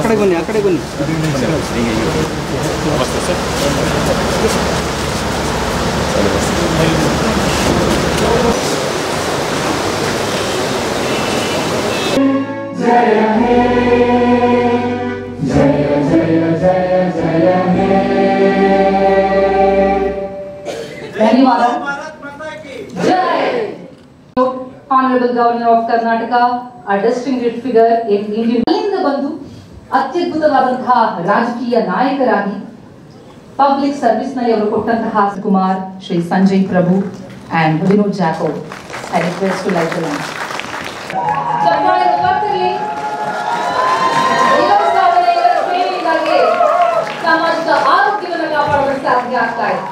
ಕಡೆ ಬನ್ನಿ, ಆ ಕಡೆ ಬನ್ನಿ. जय हे जय जय जय जय हे धन्यवाद जय Honorable Governor of Karnataka, a distinguished figure in Indian ಅಲ್ಲಿಂದ ಬಂದು ಅತ್ಯದ್ಭುತವಾದಂತಹ ರಾಜಕೀಯ ನಾಯಕರಾಗಿ ಪಬ್ಲಿಕ್ ಸರ್ವಿಸ್ ನಲ್ಲಿ ಅವರು ಕೊಟ್ಟಂತಹ Kumar Shri Sanjay Prabhu and Vinod Jacob. I request to light the lamp. ಸಾಮಾಜಿಕ ಆರೋಗ್ಯವನ್ನು ಕಾಪಾಡಲು ಸಾಧ್ಯ ಆಗ್ತಾ ಇದೆ.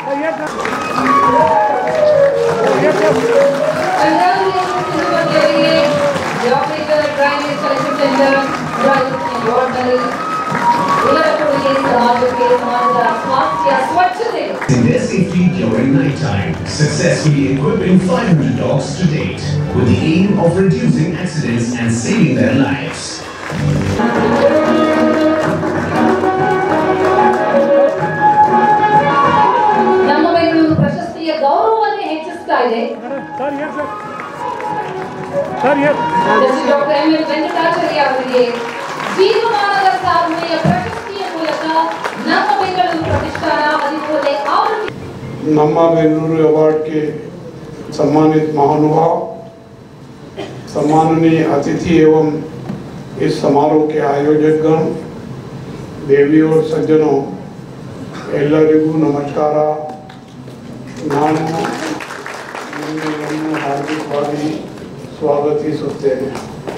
Investing fleet during night time, successfully equipping 500 dogs to date, with the aim of reducing accidents and saving their lives. ನಮ್ಮ ಬೆಂಗಳೂರು ಪ್ರಶಸ್ತಿಯ ಗೌರವವನ್ನು ಹೆಚ್ಚಿಸ್ತಾ ಇದೆ. ಡಾಕ್ಟರ್ ಎಂ ಎಲ್ ವೆಂಕಟಾಚಾರ್ಯ ಅವರಿಗೆ ಜೀವಮಾನದ ಸಾಧನೆಯ ಪ್ರಶಸ್ತಿಯ ಮೂಲಕ ನಮ್ಮ ಬೆಂಗಳೂರು प्रतिष्ठान अधिकोले आवृत्ति नम्मा बेंगलुरु अवार्ड के सम्मानित महानुभाव, सम्माननीय अतिथि एवं इस समारोह के आयोजकगण, देवी और सज्जनों, ಎಲ್ಲರಿಗೂ ನಮಸ್ಕಾರ. ನಾನು ನಿಮ್ಮನ್ನು ಹಾರ್ದಿಕವಾಗಿ ಸ್ವಾಗತಿಸುತ್ತೇನೆ.